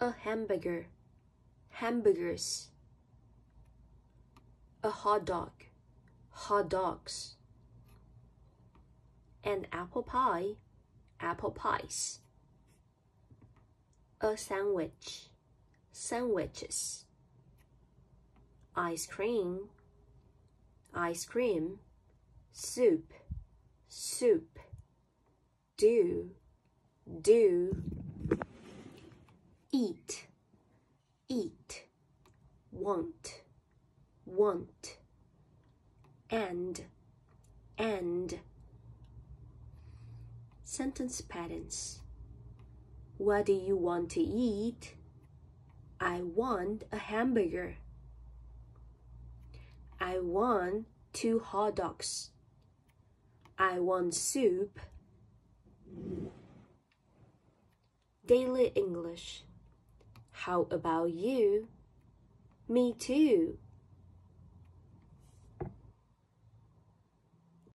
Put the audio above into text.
A hamburger, hamburgers. A hot dog, hot dogs. An apple pie, apple pies. A sandwich, sandwiches. Ice cream, ice cream. Soup, soup. Do, do. Eat, eat. Want, want. And. Sentence patterns. What do you want to eat? I want a hamburger. I want 2 hot dogs. I want soup. Daily English. How about you? Me too.